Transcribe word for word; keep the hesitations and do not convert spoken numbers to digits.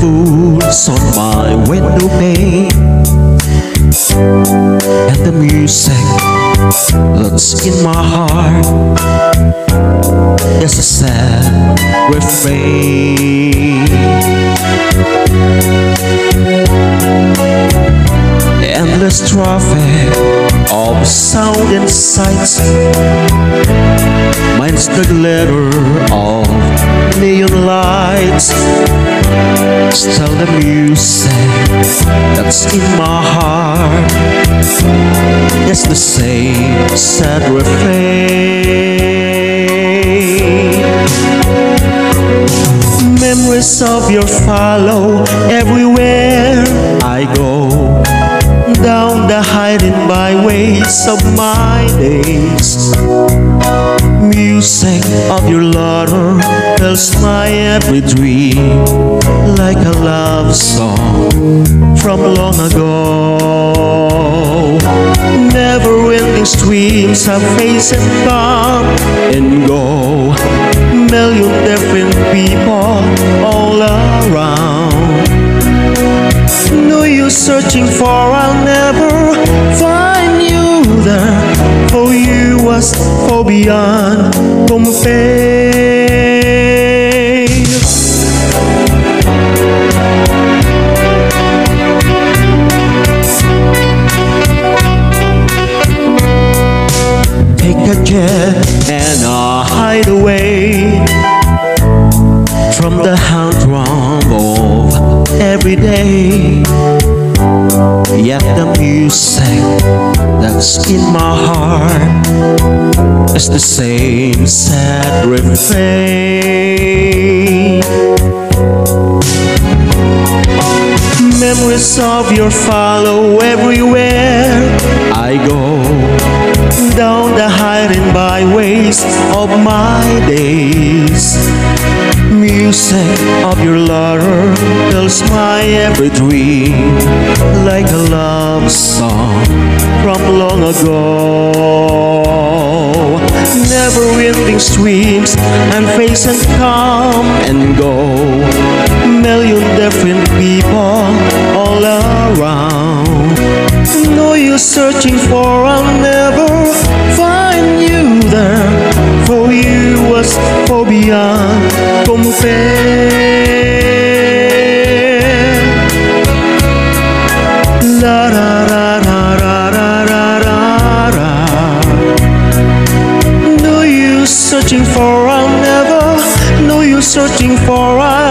fools on my window pane, and the music that's in my heart is a sad refrain. Endless traffic of sound and sights, mine's the glitter of neon lights. Still the music that's in my heart is the same sad refrain. Memories of your follow everywhere I go, down the hiding byways of my days. Music of your laughter fills my every dream, like a love song from long ago. Never-ending streams of face and come and go, million different people all around. No use searching for, I'll never find you there, for you was far beyond compare. Take a jet and I'll hide away from the humdrum of every day. Yet the music that's in my heart is the same sad refrain. Memories of your follow everywhere I go, down the hiding byways of my days. Music of your laughter fills my every dream, like a love song from long ago. Never-ending streams and face and come and go, million different people all around. No use searching for, I'll never find you there, for you was far beyond compare. La ra ra ra ra ra ra ra. No use searching for, I'll never. No use searching for, I'll